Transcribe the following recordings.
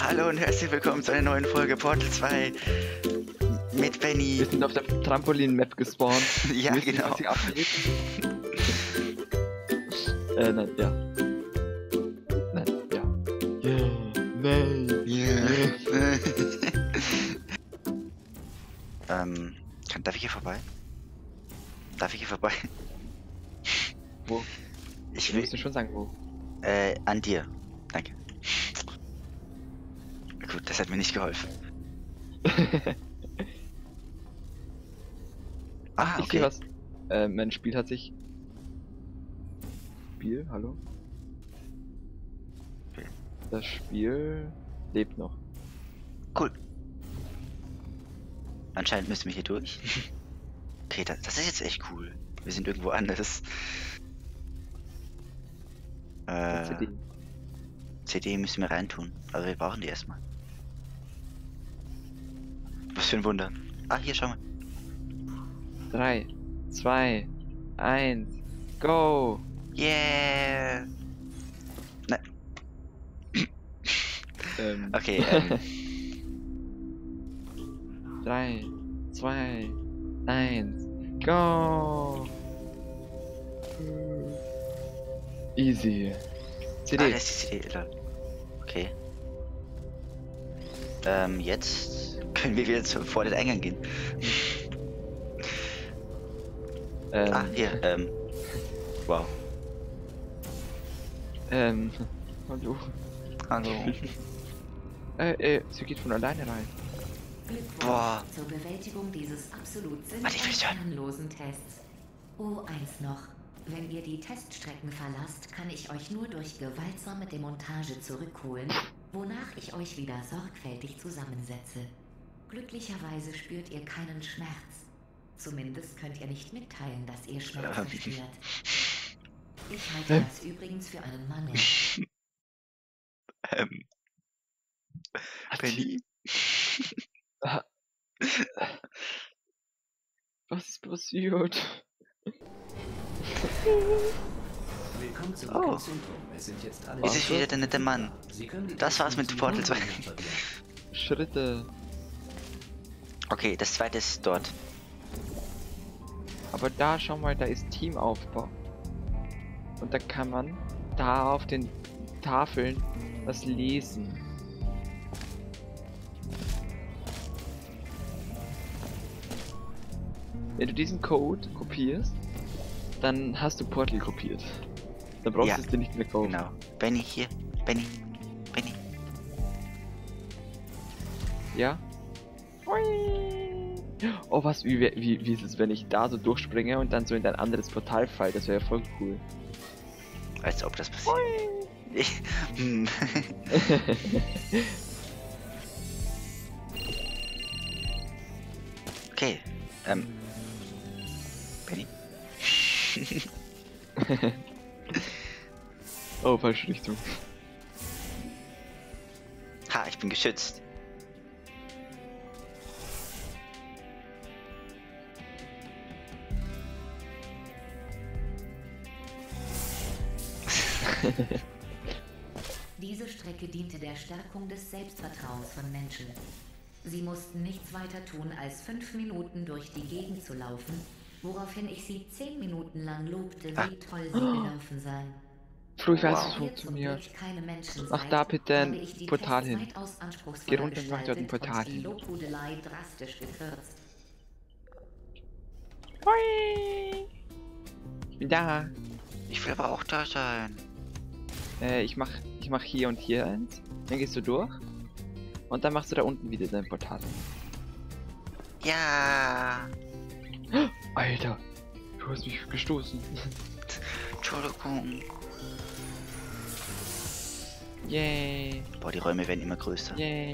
Hallo und herzlich willkommen zu einer neuen Folge Portal 2 mit Benny. Wir sind auf der Trampolin-Map gespawnt. Ja, Wisst ihr, genau. was hier abgeht? Nein, ja. Nein, ja. Yeah, nein. Yeah. Darf ich hier vorbei? Darf ich hier vorbei? Wo? Ich Du will, musst mir schon sagen, wo. an dir. Danke. Gut, das hat mir nicht geholfen. Ah, Ich sehe okay. was. Mein Spiel hat sich... Spiel? Hallo? Okay. Das Spiel lebt noch. Cool. Anscheinend müssen wir hier durch. Okay, das ist jetzt echt cool. Wir sind irgendwo anders. CD. CD müssen wir reintun, aber wir brauchen die erstmal. Was für ein Wunder. Ah, hier, schau mal. 3, 2, 1, go! Yeah! Nein. Okay, 3, 2, 1, go! Easy. CD. Ah, das ist die CD. Lol. Okay. Jetzt können wir wieder vor den Eingang gehen. Ah, hier, wow. Hallo. Hallo. Sie geht von alleine rein. Boah. Zur Bewältigung dieses absolut Warte, ich will's hören. sinnlosen Tests. Oh, eins noch. Wenn ihr die Teststrecken verlasst, kann ich euch nur durch gewaltsame Demontage zurückholen, wonach ich euch wieder sorgfältig zusammensetze. Glücklicherweise spürt ihr keinen Schmerz. Zumindest könnt ihr nicht mitteilen, dass ihr Schmerz verspürt. Ich halte das übrigens für einen Mangel. Benny? Was ist passiert? Willkommen zum Oh. Zentrum. Es sind jetzt alle. Es ist wieder der nette Mann. Sie können die Das war's mit Tests Portal zum 2. Runterladen. Schritte. Okay, das zweite ist dort. Aber da, schau mal, da ist Teamaufbau. Und da kann man da auf den Tafeln was lesen. Wenn du diesen Code kopierst, dann hast du Portal kopiert. Dann brauchst Ja, du es dir nicht mehr kaufen. Genau. Benny, hier. Benny. Benny. Ja? Oh, was, wie ist es, wenn ich da so durchspringe und dann so in ein anderes Portal falle? Das wäre ja voll cool. Als ob das passiert. Ich, okay. Benny? Oh, falsche Richtung. Ha, ich bin geschützt. Diese Strecke diente der Stärkung des Selbstvertrauens von Menschen. Sie mussten nichts weiter tun, als 5 Minuten durch die Gegend zu laufen, woraufhin ich sie 10 Minuten lang lobte, wie toll sie gelaufen seien. Flo, ich weiß, Wow. wie es funktioniert. Ihr zum Glück keine Menschen Mach seid, da bitte habe ein ich die Portal Tests hin. weitaus anspruchsvoller Geh runter und mach dort ein gestaltet Portal und die hin. Lobhudelei drastisch gekürzt. Ich bin da. Ich will aber auch da sein. Ich mach hier und hier eins. Dann gehst du durch. Und dann machst du da unten wieder dein Portal. Ja. Alter, du hast mich gestoßen. Entschuldigung. Yay, Boah, die Räume werden immer größer. yay.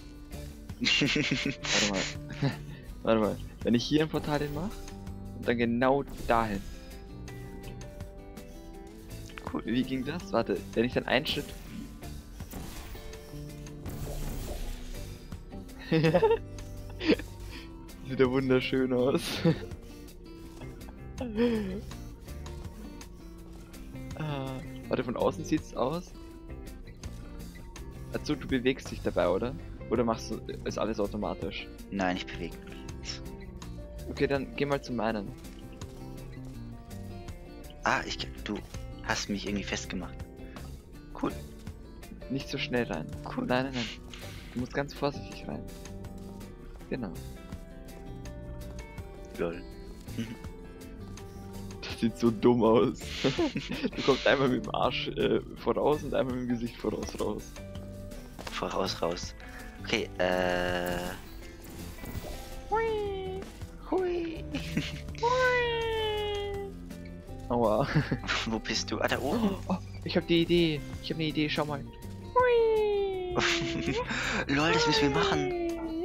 Warte mal. Warte mal. Wenn ich hier ein Portal hin mache und dann genau dahin. Cool. Wie ging das? Warte, wenn ich dann einen Schritt. Sieht ja wunderschön aus. Warte, von außen sieht's aus. Also du bewegst dich dabei, oder? Oder machst du ist alles automatisch? Nein, ich bewege. Okay, dann geh mal zu meinen. Ah, du hast mich irgendwie festgemacht. Cool. Nicht so schnell rein. Cool. Nein, nein, nein. Du musst ganz vorsichtig rein. Genau. Lol. Das sieht so dumm aus. Du kommst einmal mit dem Arsch voraus und einmal mit dem Gesicht voraus raus. Voraus, raus. Okay, Hui. Hui. Aua. Wo bist du? Ah, da oben. Oh, ich hab die Idee. Ich hab eine Idee, schau mal. Hui. Lol, das müssen wir machen.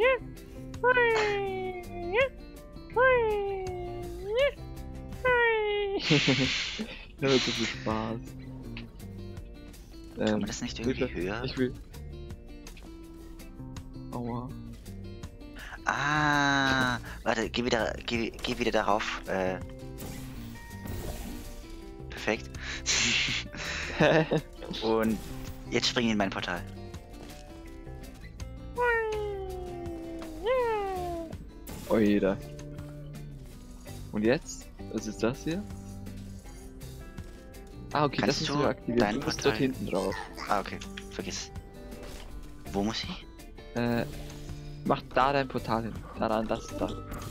Ja, das ist Spaß. Kann man das nicht irgendwie Hilfe. höher? Ich will. Aua. Ah, warte, geh wieder darauf. Perfekt. Und jetzt spring in mein Portal. Oida. Und jetzt? Was ist das hier? Ah, okay, Kannst das du müssen wir aktivieren. dein Du musst Portal- dort hinten drauf. Ah, okay. Vergiss. Wo muss ich? Mach da dein Portal hin. Daran, das da.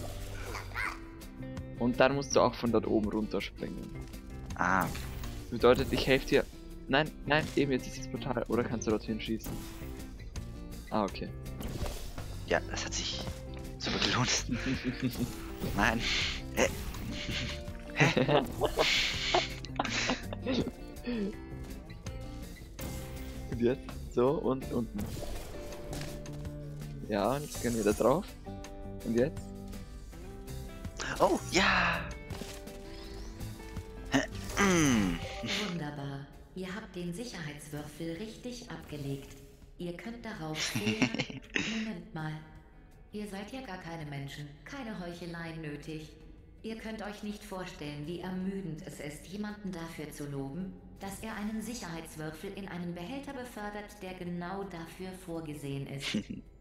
Und dann musst du auch von dort oben runterspringen. Ah, Bedeutet, ich helfe dir. Nein, nein, eben jetzt ist das Portal. Oder kannst du dorthin schießen? Ah, okay. ja, das hat sich super gelohnt. Nein. Und jetzt? So, und unten. Ja, und jetzt gehen wir da drauf. Und jetzt? Oh, ja. Mm. Wunderbar. Ihr habt den Sicherheitswürfel richtig abgelegt. Ihr könnt darauf sehen. Moment mal. Ihr seid ja gar keine Menschen. Keine Heuchelei nötig. Ihr könnt euch nicht vorstellen, wie ermüdend es ist, jemanden dafür zu loben, dass er einen Sicherheitswürfel in einen Behälter befördert, der genau dafür vorgesehen ist.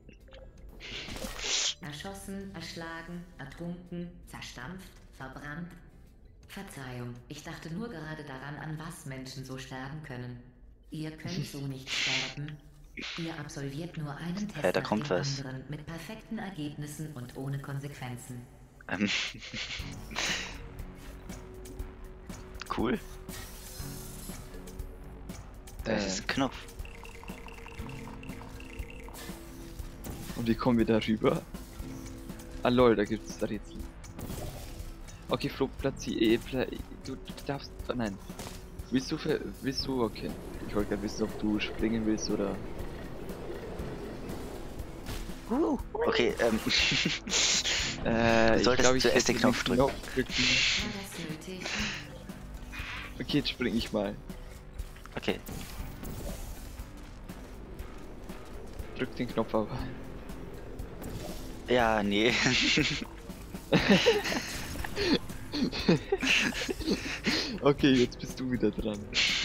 Erschossen, erschlagen, ertrunken, zerstampft, verbrannt. Verzeihung, ich dachte nur gerade daran, an was Menschen so sterben können. Ihr könnt so nicht sterben. Ihr absolviert nur einen Test Da nach kommt dem was. anderen mit perfekten Ergebnissen und ohne Konsequenzen. Cool. Das ist ein Knopf. Und wie kommen wir da rüber? Ah lol, da gibt's da Rätsel. Okay, Flug, platzier, du darfst, oh nein. Willst du, okay. Ich wollte gerade wissen, ob du springen willst oder... Okay, ich solltest glaube, ich zuerst hätte den Knopf drücken. War das nötig? Okay, jetzt spring ich mal. Okay. Drück den Knopf aber. Ja, nee. Okay, jetzt bist du wieder dran.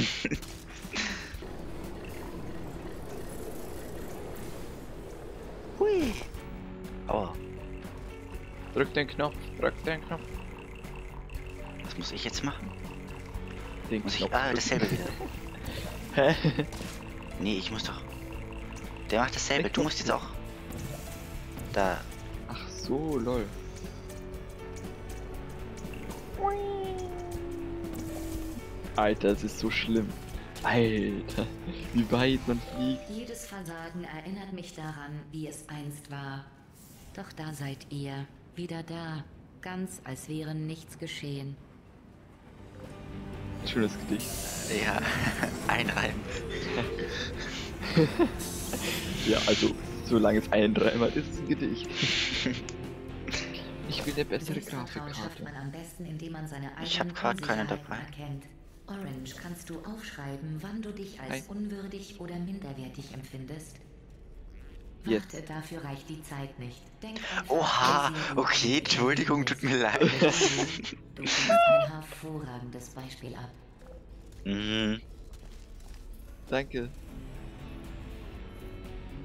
Hui. Aua. Drück den Knopf, drück den Knopf. Was muss ich jetzt machen? Den Muss ich. Knopf Ah, drücken. dasselbe wieder. Hä? Nee, ich muss doch. Der macht dasselbe. Weg Du musst jetzt auch. Da. Ach so, lol. Alter, es ist so schlimm. Alter, wie weit man fliegt. Jedes Versagen erinnert mich daran, wie es einst war. Doch da seid ihr, wieder da, ganz als wäre nichts geschehen. Schönes Gedicht. Ja. Einreiben. Ja, also, solange es ein Reimer ist, ist ein Gedicht. Ich will eine bessere Selbstvertrauen schafft Grafikkarte. man am besten, indem man seine Ich hab eigenen grad keine Unsicherheiten dabei. erkennt. Orange, kannst du aufschreiben, wann du dich als Hi. unwürdig oder minderwertig empfindest? Jetzt. Warte, dafür reicht die Zeit nicht. Denk einfach, Oha, wie sehr du okay, dich Entschuldigung, tut mir leid. Du bist ein hervorragendes Beispiel ab. Mhm. Danke.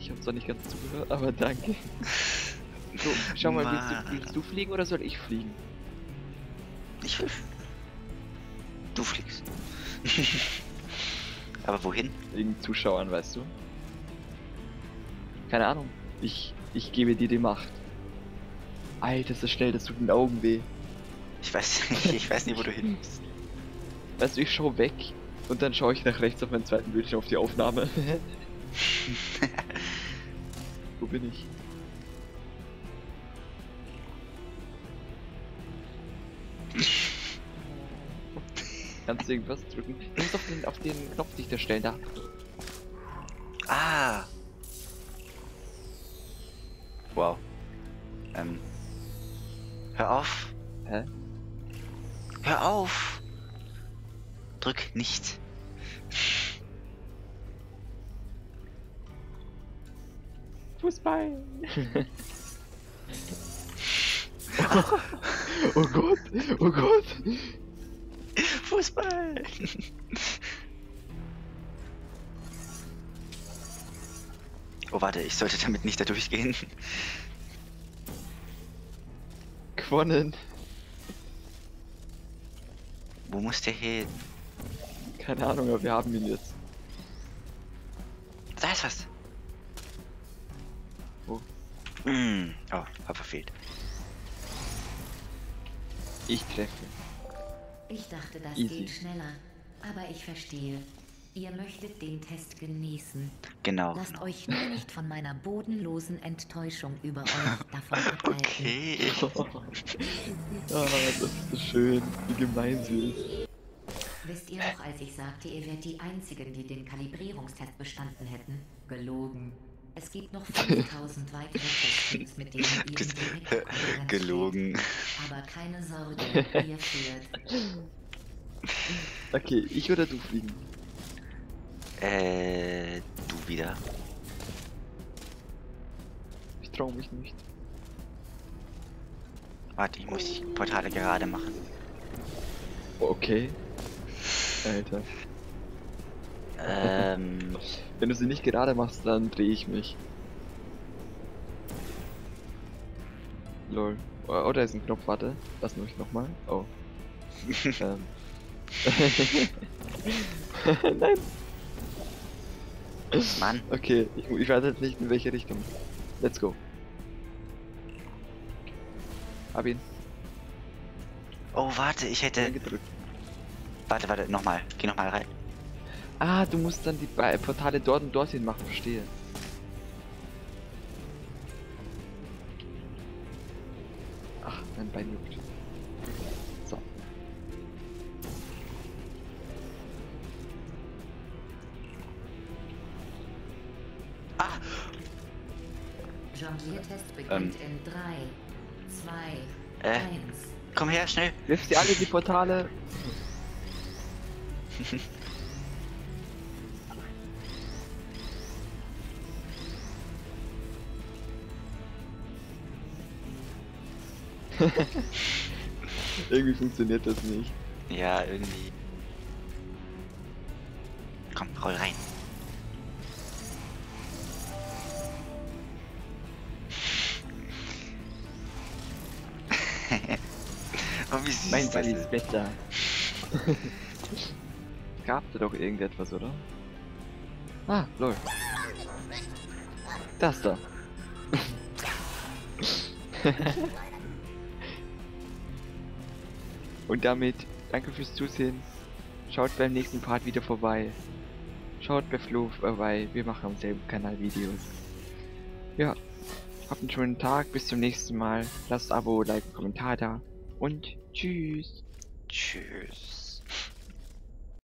Ich habe zwar nicht ganz zugehört, aber danke. So, schau mal, willst du fliegen oder soll ich fliegen? Ich will. Du fliegst. Aber wohin? Wegen Zuschauern, weißt du? Keine Ahnung. Ich gebe dir die Macht. Alter, ist das schnell, das tut den Augen weh. Ich weiß nicht, wo du hin bist. Weißt du, ich schau weg und dann schaue ich nach rechts auf meinen zweiten Bildschirm auf die Aufnahme. Wo bin ich? Kannst du irgendwas drücken? Du musst auf den Knopf dich da stellen, da. Ah! Wow. Hör auf! Hä? Hör auf! Drück nicht. Fußball! Oh Gott! Oh Gott! Fußball! Oh, warte, ich sollte damit nicht da durchgehen. Gewonnen! Wo muss der hin? Keine Ahnung, aber wir haben ihn jetzt. Da ist was. Wo? Oh, hab verfehlt. Ich treffe. Ich dachte, das Easy. geht schneller. Aber ich verstehe. Ihr möchtet den Test genießen. Genau. Lasst euch nur nicht von meiner bodenlosen Enttäuschung über euch davon abhalten. Okay. Ah, das ist so schön, wie gemein sie ist. Wisst ihr noch, als ich sagte, ihr wärt die Einzigen, die den Kalibrierungstest bestanden hätten? Gelogen. Es gibt noch 5000 weitere Testteams, mit denen ihr in direkter Konkurrenz Gelogen. steht. Aber keine Sorge, ihr führt. Okay, ich oder du fliegen? Du wieder. Ich trau mich nicht. Warte, ich muss die Portale gerade machen. Okay. Alter. Wenn du sie nicht gerade machst, dann drehe ich mich. Lol. Oh, da ist ein Knopf, warte. Lass mich nochmal. Oh. Nein. Mann. Okay, ich weiß jetzt nicht in welche Richtung. Let's go. Hab ihn. Oh, warte, ich hätte... Gedrückt. Warte, nochmal. Geh nochmal rein. Ah, du musst dann die Portale dort und dorthin machen, verstehe. Ach, mein Bein juckt. So. Ah! Jongliertest beginnt in 3, 2, 1. Komm her, schnell. Wirft ihr alle die Portale? Irgendwie funktioniert das nicht. Ja, irgendwie. Komm, roll rein. Oh, wie süß Mein das Ball ist. ist besser. Gab da doch irgendetwas, oder? Ah, lol. Das da. Und damit danke fürs Zusehen. Schaut beim nächsten Part wieder vorbei. Schaut bei Flo vorbei. Wir machen am selben Kanal Videos. Ja, habt einen schönen Tag. Bis zum nächsten Mal. Lasst Abo, Like, Kommentar da. Und tschüss. Tschüss.